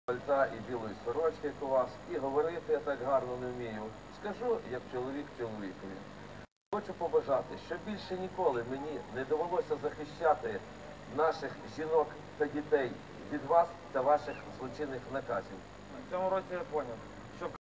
пальта і білої сорочки, як у вас, і говорити я так гарно не вмію. Скажу, як чоловік чоловікові. Хочу побажати, щоб більше ніколи мені не довелося захищати наших жінок та дітей від вас та ваших злочинних наказів. В цьому році я зрозумів, що